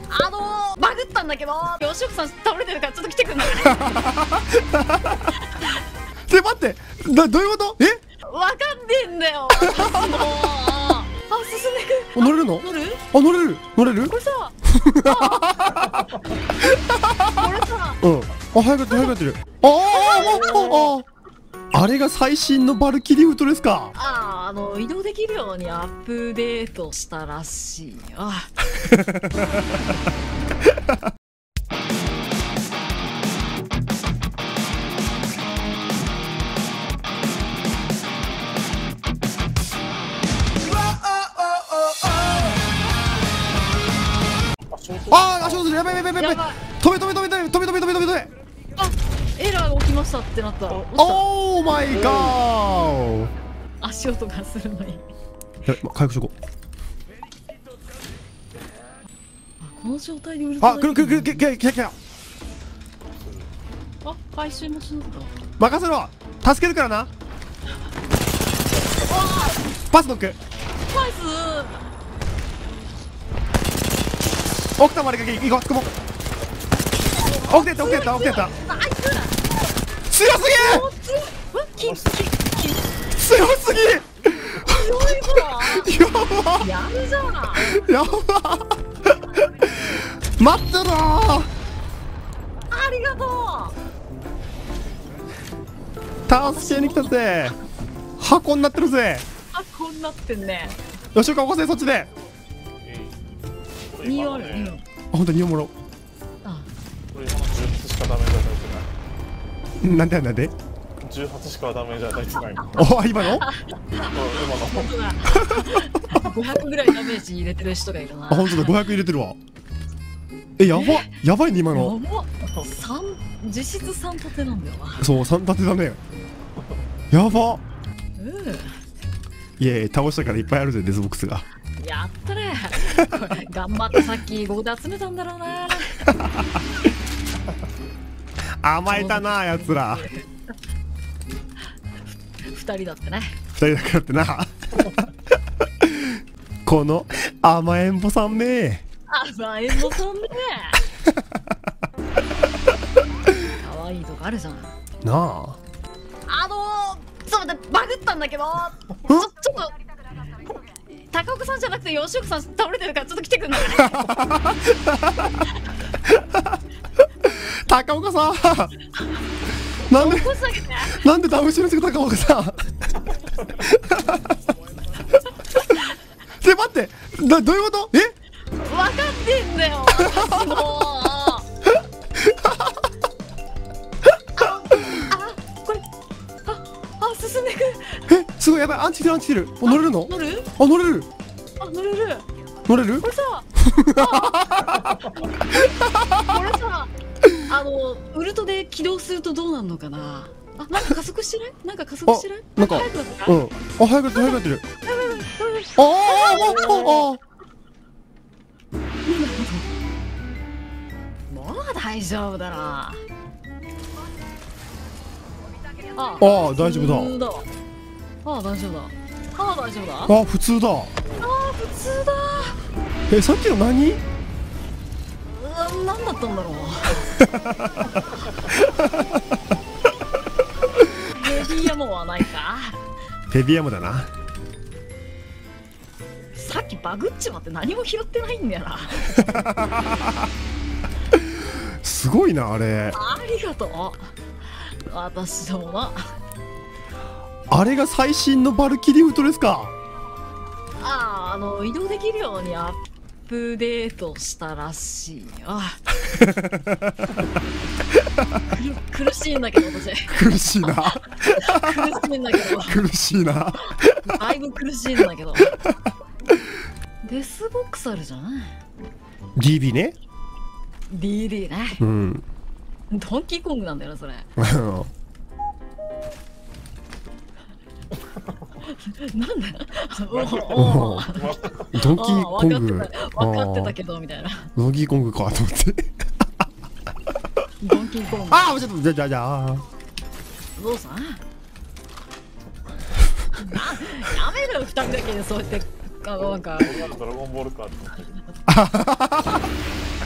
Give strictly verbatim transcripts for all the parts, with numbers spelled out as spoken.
あのー、バグったんだけど、吉岡さん倒れてるからちょっと来てくんない？ で、待って、な、どういうこと？え？ わかんねえんだよ。もうあ、進んでく。 乗れるの？ 乗る？ あ、乗れる乗れる？ これさ、あこれさ、 うん。あ、早くやってる早くやってる。あああああれが最新のバルキリーフトですか？ ああ、あの移動できるようにアップデートしたらしいよ。 ああ、足元やばいやばいやばいやばい。 やばい。 止め止め止め止め止め止め止め止め止め。 あ、エラーが起きましたってなった。落ちた。 オーマイガー。 足音がするのに。 やばい、回復しとこう。 あ、この状態でウルトラあ、来る来る来る来る来る来る来る。 あ、回収もしなかった。 任せろ。助けるからな。パスノック。 ナイス。 奥多摩でかけいこう、つくも。奥出た奥出た奥出た。 ナイス。 強すぎ。 ききき強すぎ。 強いぞ。 やば。 やるじゃん。 やば。待ってろー。 ありがとう。 助けに来たぜ。箱になってるぜ。 あ、こんなってんね。 吉岡起こせ、そっちで。 にあるに。 あ、ほんとにおもろ。 あ、 これ今のじゅうはちしかダメージ与えてない。 なんでなんでじゅうはちしかダメージ与えてないの。 お、今の？ 今の。 本当だ。ごひゃくぐらいダメージ入れてる人がいるな。 あ、ほんとだ、ごひゃく入れてるわ。え、やばやばいね、今の。 やば。三実質三立てなんだよな。 そう、さん立てだね。やば。 うん。 いえ、倒したからいっぱいあるぜ、デスボックスが。 やったね。これ頑張ってさっきここで集めたんだろうな。 甘えたな、やつら。 二人だってね。 二人だからってな。この甘えんぼさんめ。 あ、まあ、えんぼさんね。可愛いとこあるじゃん。 なあ。 あのー、ちょっと待って、バグったんだけど。ちょ、ちょっと。高岡さんじゃなくて吉岡さん倒れてるからちょっと来てくんない？ 高岡さん。なんで起こしてあげて。 なんで倒してるんですか、高岡さん。で、待って、な、どういうこと？え？ わかってんだよ。もう。あ、これ。あ、あ、進んでいく。 え、すごいやばい、アンチ来てるアンチ来てる。お、乗れるの？ 乗る？ あ、乗れる。 あ、乗れる。 乗れる？ これさ。これさ。あのウルトで起動するとどうなるのかな。あ、なんか加速してない？なんか加速してない？ なんか、 早くなった？ うん。あ、早くやってる早くやってる。ああああああ。 もう大丈夫だな。あああ、大丈夫だ。 普通だ。ああ、大丈夫だ。ああ、大丈夫だ。ああ、普通だ。 あ、普通だ。 え、さっきの何？ うわ、なんだったんだろう。ヘビーヤモはないか。 ヘビーヤモだな。 さっきバグっちまって何も拾ってないんだよな。 すごいな、あれ。 ありがとう。私どもな。 あれが最新のバルキリーフトですか？ ああ、あの移動できるようにアップデートしたらしいよ。く苦しいんだけど私。 苦しいな。 苦しいんだけど。 苦しいな。 だいぶ苦しいんだけど。デスボックスあるじゃん。 ディービー ね。 ディーディー ね。 うん。 ドンキーコングなんだよなそれ。なんだ。おお。 ドンキーコング。 分かってたけどみたいな。 ドンキーコングかと思って。 ドンキーコング。 ああ、ちょっとじゃじゃじゃ。 どうさん。やめろよふたりだけでそうやって。あ、なんかドラゴンボールかと思ったけど。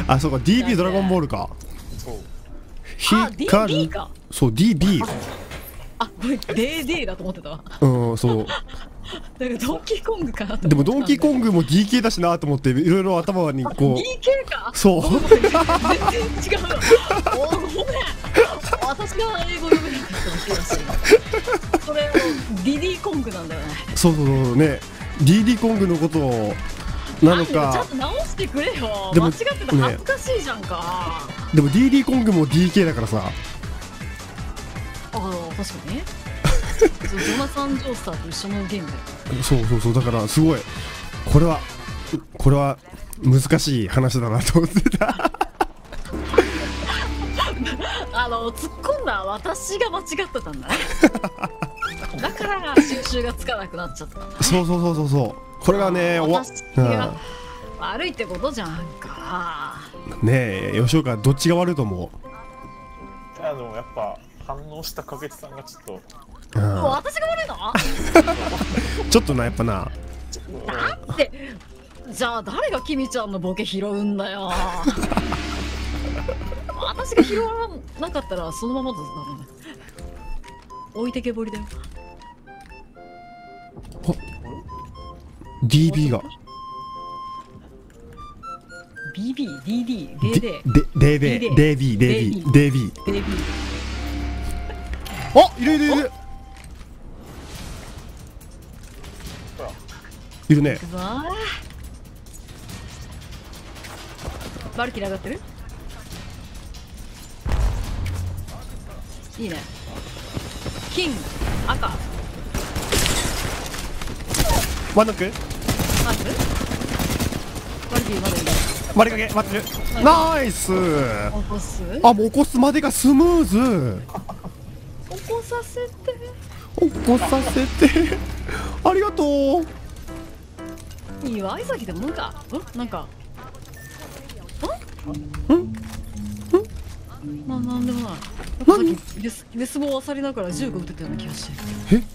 あ、そうか ディービー ドラゴンボールか。 そう。 あ ディービー か。 そう ディービー。 あ、これ ディーディー だと思ってたわ。 うん、そう。 なんかドンキーコングかなと思ってたんでもドンキーコングも ディーケー だしなと思っていろいろ頭にこう。 ディーケー か。 そう。 ごめん全然違うの。おーごめん。私が英語読めなかったの気がする。それをディディコングなんだよね。 そうそうそうね。ディーディーコングのことをなのなんでちゃんか。 と直してくれよ。 でも間違ってたら恥ずかしいじゃんか。 でも ディーディー コングも ディーケー だからさ。 ああ、確かにね。そうジョナサン・ジョースターと一緒のゲームだよ。 そうそうそう、だからすごいこれはこれは難しい話だなと思ってた。 あの突っ込んだ私が間違ってたんだね。だから収集がつかなくなっちゃったんだ。 そうそうそうそうそう。これがね、おわ私が悪いってことじゃんか。 うん、ねえ吉岡どっちが悪いと思いやでもやっぱ反応したかけつさんがちょっと。 う、うん、 私が悪いの？ ちょっとなやっぱな。 だってじゃあ誰がキミちゃんのボケ拾うんだよ。私が拾わなかったらそのままだろうね。置いてけぼりだよ。 ディービー がビービー、ディーディー、デーデー、 デーベー、デービー、デービー、デービー。 デービー。 あ、いるいるいるいるね。 いくぞー。バルキリー上がってる？いいね。金、赤、 ワンノックマジ？バルキリーまだいる。 割りかけ待ってる。ナイス。 起こす？ あ、もう起こすまでがスムーズ。 起こさせて。 起こさせてありがとう。 いいわ、潔でもなんか、んなんか、 んんな、なんでもない。なんかさっきレス、レスボを漁りながら銃が撃てたような気がして。 えこ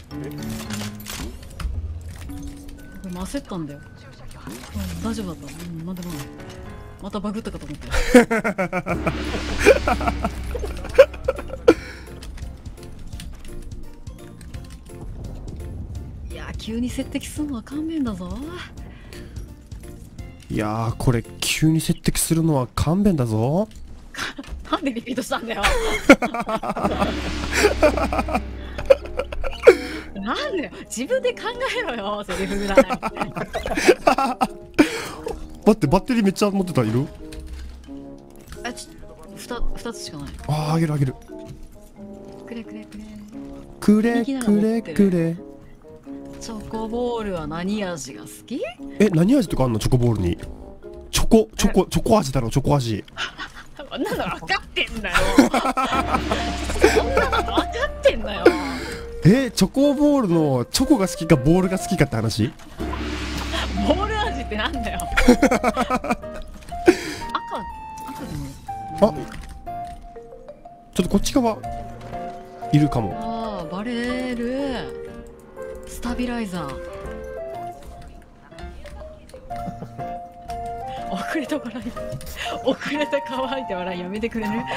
れも焦ったんだよ。うん、大丈夫だった。うん、なんでもない。またバグったかと思って。いやー、急に接敵するのは勘弁だぞ。 いやーこれ急に接敵するのは勘弁だぞ。 なんでリピートしたんだよ。なんだよ、自分で考えろよ、セリフぐらい。 待って、バッテリーめっちゃ持ってた。いる？ あ、ちょ、ふた、二つしかない。 あー、あげるあげる。 くれくれくれ。 くれくれくれ。 チョコボールは何味が好き？ え、何味とかあんの？チョコボールに。チョコ、チョコ、チョコ味だろ、チョコ味。 そんなの分かってんだよ。そんなの分かってんだよ。 え、チョコボールのチョコが好きかボールが好きかって話？ ボール味ってなんだよ。赤、赤でも。 あ、ちょっとこっち側いるかも。 ああ、バレる。スタビライザー。遅れた笑い。遅れた可愛いって笑いやめてくれる？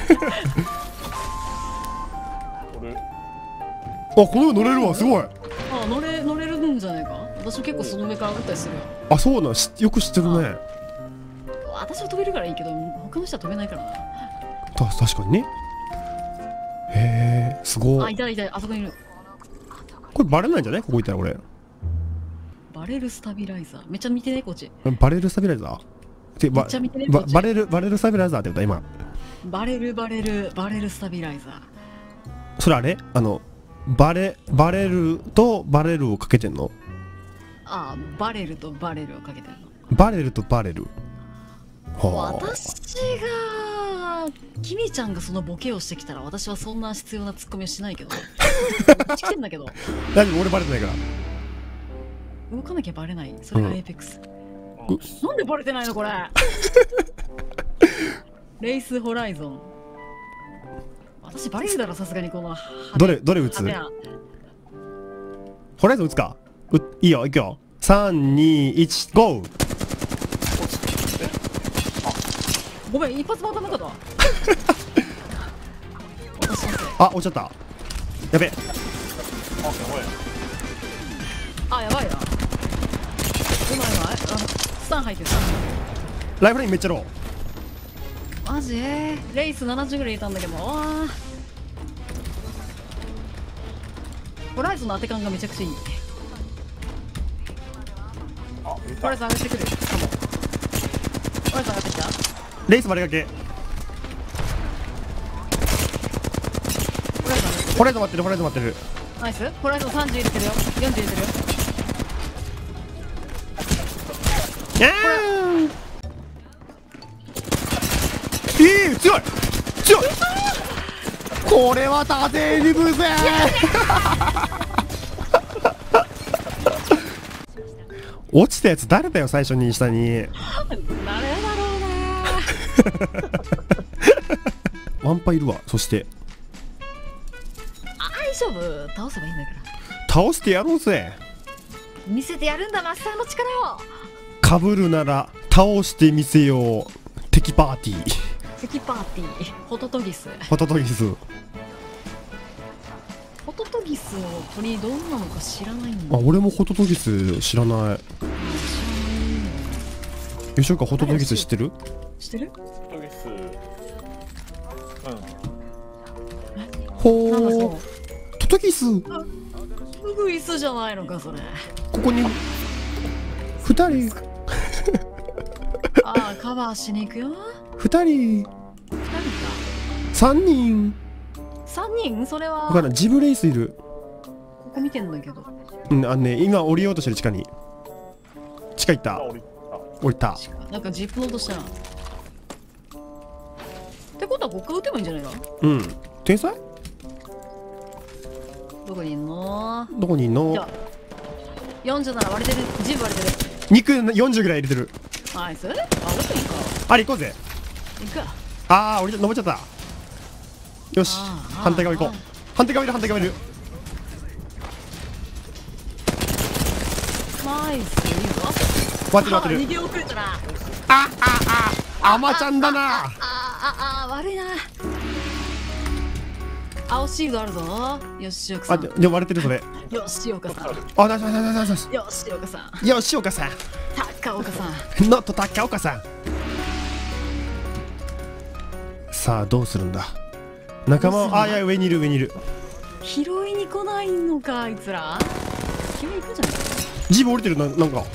これあ、この上乗れるわ、すごい。 あ、乗れ乗れるんじゃないか。私結構その上から打ったりするよ。 あ、そうなん、しよく知ってるね。 私は飛べるからいいけど、他の人は飛べないからな。 た確かにね。へえ、すごあ、 い。 いたいた、あそこにいる。 これバレないんじゃない？ここいたら俺。 バレるスタビライザー。めっちゃ見てね、こっち。 バレルスタビライザーで、ばめっちゃ見てねばこっちバレルバレルスタビライザーって言った今。 バレるバレるバレるスタビライザー。 それあれ？あのバレバレルとバレルをかけてんの？ ああ、バレルとバレルをかけてるの。 バレルとバレル。はあ。 私がキミちゃんがそのボケをしてきたら私はそんな必要なツッコミをしないけど。こっち来てんだけど。 大丈夫、俺バレてないから。 動かなきゃバレない。それがエーペックス。 うなんでバレてないのこれ。レイスホライゾン。私バレるだろさすがにこの。 どれどれ打つ？ 派手なホライゾン打つか？ういいよ、いくよ。さんにいちゴー。 ごめん、一発も当たんなかったわ。 あ、落ちちゃった。やべえ。 あ、やばい。 あ、やばいな。うまいうまい。あ、スタン入ってる。 ライフラインめっちゃロー。 マジレイスななじゅうぐらいいたんだけど。あーホライズンの当て感がめちゃくちゃいい。 あ、見たホライズン上がってくるかも。ホライズン上がってきた。 レイス丸掛け。 ホライズン上がってくる。 ホライズン待ってる、ホライズン待ってる。 ナイス。ホライズンさんじゅう入れてるよ。よんじゅう入れてるよ。 いやーいい、強い強い。これは縦リブぜ落ちたやつ誰だよ、最初に下に。 誰だろうねワンパいるわ。そして大丈夫、倒せばいいんだから。 倒してやろうぜ。 見せてやるんだ、マスターの力を。 かぶるなら倒してみせよう。敵パーティー。 敵パーティー、ホトトギス。 ホトトギス。 ホトトギスの鳥どんなのか知らないんあ、 だ。 俺もホトトギス知らない。吉岡、ホトトギス知ってる？ 知ってる？ トギス。 ほなんだそー。トトギス。 う。ウグイスじゃないのかそれ。 ここに二人。 ああ、カバーしに行くよ。 二人。 二人か。 三人。 三人？それは。 わからん、ジブレイスいる。 ここ見てんだけど。 うん、あのね、今降りようとしてる。地下に。地下行ったあ、。降り降りた。 なんかジップの音したな。ってことはこっから撃てばいいんじゃないか。 うん。天才？ どこにいんの？ どこにいんのじゃ？あよんじゅうなな割れてる。ジブ割れてる。 肉よんじゅうぐらい入れてる。 ナイス。あ、どこにいいか。 あれ行こうぜ。 行くか。 あー、降りた、登っちゃった。よし、 あー反対側行こう。反対側いる、反対側いる。 ナイス。いいぞ。 待ってる待ってる。 あ逃げ遅れたな。 ああああまちゃんだな。 あああ悪いな。青シールドあるぞ。よし岡さあ、 ん。 ででも割れてるそれ。 よし岡さん。 あ、ナイスナイスナイスナイス。 よし岡さん。 よし、岡さん。 高岡さん。 ノット高岡さん。さあどうするんだ。仲間は、あ、いや上にいる上にいる。 拾いに来ないのかあいつら。拾いに行くんじゃないか。 ジブ降りてるな、なんか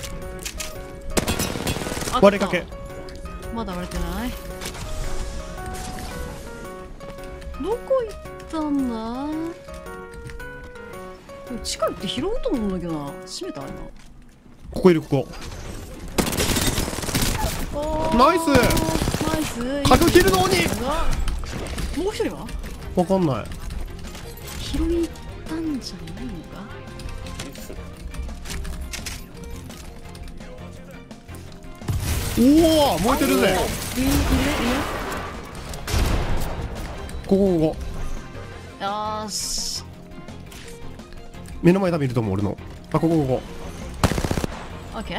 あった割れかけ。 まだ割れてない。どこ行ったんだ。でも地下行って拾うと思うんだけどな。閉めたあれな。 ここいる、ここ。 おーナイス。 ナイス。 角切るの鬼。 もう一人はわかんない。 拾いに行ったんじゃないのか。 おお、燃えてるぜ。 いるいるいる。 ここここ。 よーし。 目の前多分いると思う俺の。あ、ここここ。 オッケー。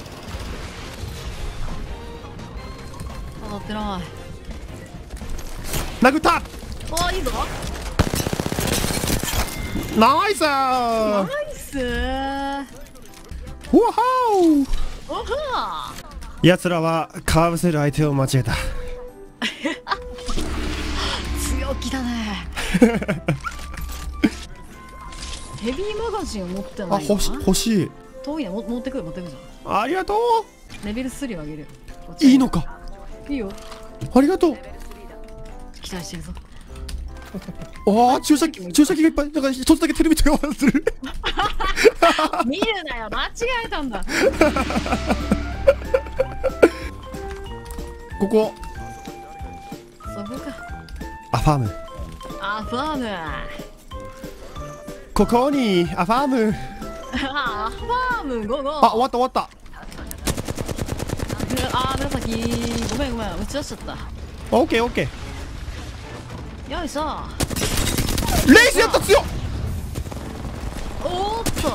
当たってない。 殴った。 おーいいぞ。 ナイスー。 ナイスー。 うわはおはー。 ー。奴らはかぶせる相手を間違えた。 強気だね。ヘビーマガジンを持ってあ、 ない欲し欲しい。 遠いね。も持ってくる持ってくるじありがとゃん。レベルスリーを上げる。 う。いいのか。 いいよ。 ありがとう。 期待してるぞ。 ああ、注射器、注射器がいっぱい。なんか一つだけテレビとか回ってる。 見るなよ。間違えたんだ。 ここ。 そこか。 アファーム。 アファーム。 ここにアファーム。 アファームゴーゴー。 あ、終わった終わった。 あー紫。ごめんごめん。打ち出しちゃった。 オッケーオッケよいしょ。 ー。レイスやった強っ。 おーっと。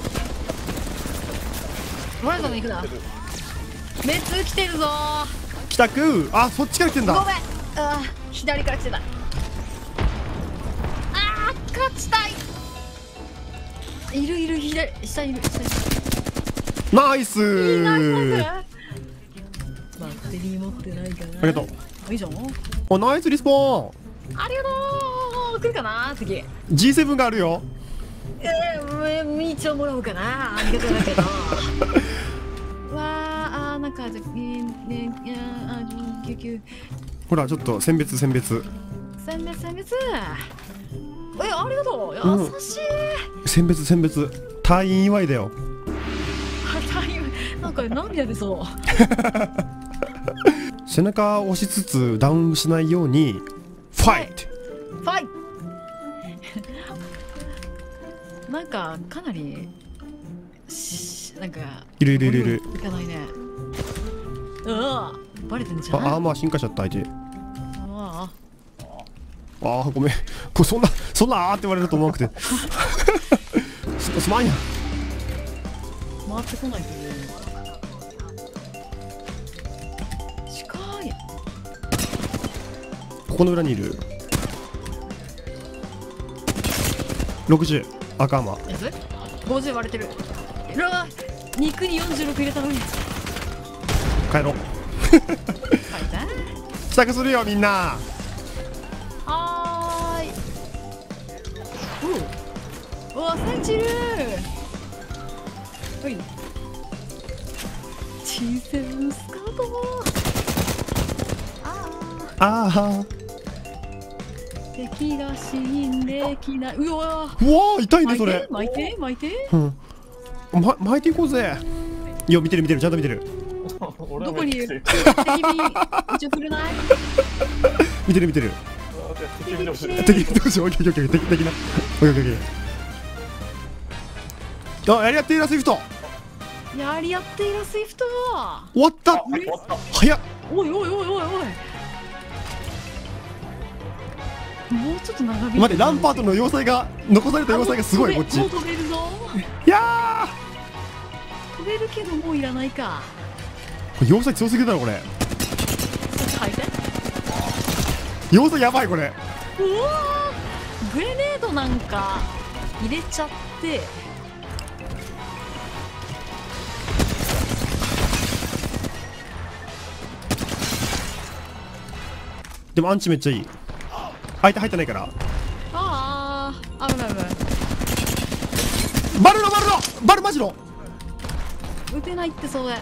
ホライゾンに行くな。メツ来てるぞー。 帰宅。あ、そっちから来てんだ。 ごめん。あー左から来てた。ああ勝ちたい。いるいる左下いる下いる。 ナイスいいナイスー。 バッテリー持ってないかな。 ありがとう。 いいじゃん。 お、ナイスリスポありがとう。来るかな次。 ーン。ジーセブン があるよ。 えー、みーちょもらおうかな。ありがとうだけど。わあ、あーなんかじゃねねああ救急ほらちょっと選別選別選別選別。えありがとう。 うん優しい。 選別選別。退院祝いだよ。 あタイムなんか涙出そう。 背中を押しつつダウンしないようにファイト。 ファイなんかかなりしなんかいるいるいるいる。 いかないね。うわバレてんじゃん。 あ、アーマー進化しちゃった相手。 ああーごめん。これそんなそんなあーって言われると思わなくて。すすまんや。 あ回ってこないというのは近い。 ここの裏にいる。ろくじゅう赤アーマー。 やつごじゅう割れてる。うわ肉によんじゅうろく入れたのに。 帰ろう。 書いた。 支度するよみんな。 はーい。うわサイチいる。ほい。小さなスカートも。ああ。 ああ。 敵が死んできない。うわうわー痛いねそれ。 巻いて巻いて。 うん。ま巻いていこうぜ。いや見てる見てるちゃんと見てる。 俺どこにいる？ る敵に一応振るない？ 見てる見てる。 敵見てほしい。 敵どうしよう。オッケーオッケー敵敵な。オッケーオッケーオッケー。あやりやっていらスイフト。 やりやっているスイフト。 終わった。 終わった。 早っ。 おいおいおいおいおい。もうちょっと長引いて。 待ってランパートの要塞が残された要塞がすごいこっち。 もう飛べるぞ。 いや飛べるけどもういらないか。 ーこれ要塞強すぎるだろこれ。 書いて。 要塞やばいこれ。 うわーグレネードなんか入れちゃって。 でもアンチめっちゃいい。相手入ってないから。 ああ危ない危ない。 バルのバルのバルマジの。 撃てないってそれ。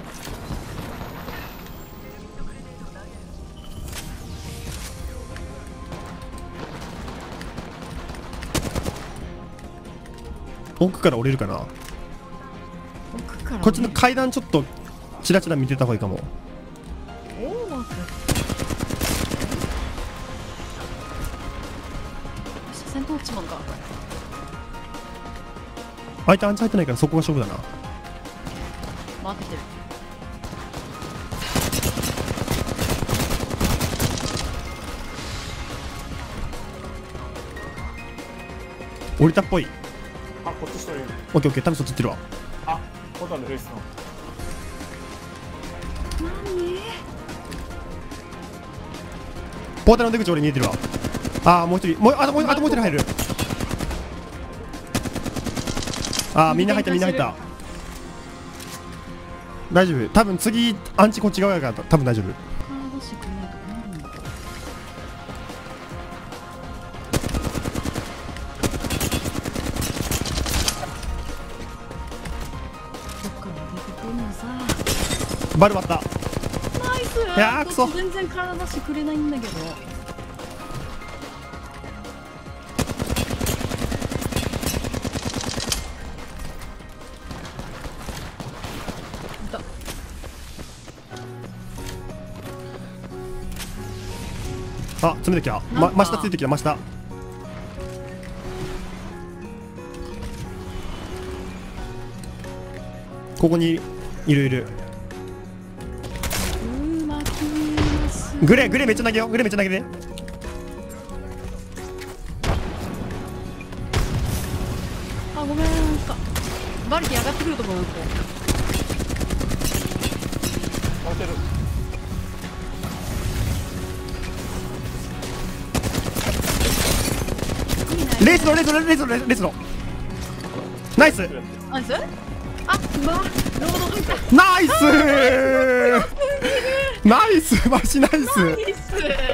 奥から降りるかな。 奥からこっちの階段ちょっとチラチラ見てた方がいいかも。 おお待って戦闘っちまうか。 相手アンチ入ってないからそこが勝負だな。 回ってきてる。 降りたっぽい。 あ、こっち一人いる。 オッケーオッケー多分そっち行ってるわ。 あ、ボタンでルイスの。 何？ ポータルの出口俺見えてるわ。ああもう一人もうあともうあともう一人入る。ああみんな入ったみんな入った。大丈夫。多分次アンチこっち側やから多分大丈夫。 カードしてくれないと困るんだ。どっから出てくるのさ。 バル割った。 ナイス。 いやーくそこっち全然体出してくれないんだけど。 あ詰めてきた。まなんか真下ついてきた真下。ここにいるいる。 うまきますグレーグレーめっちゃ投げよう。グレーめっちゃ投げて。 あごめんなんかバルキ上がってくるとこなんか回ってる。 レースのレースのレースのレースのナイスナイス。あ、うわ、ロード入った。 ナイスナイスマジナイスナイス。お前全然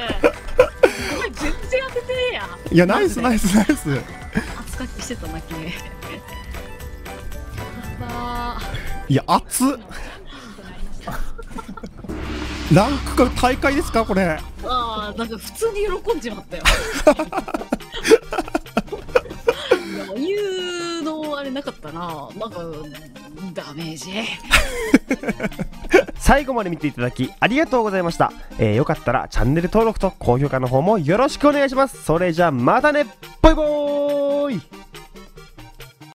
当ててねえや。 いやナイスナイスナイス熱かきしてたな君。あいや熱っランクが大会ですかこれ。 あー、なんか普通に喜んじまったよ。余裕のあれなかったな。なんかダメージ。 最後まで見ていただきありがとうございました。えー、よかったらチャンネル登録と高評価の方もよろしくお願いします。それじゃあまたね、バイバーイ。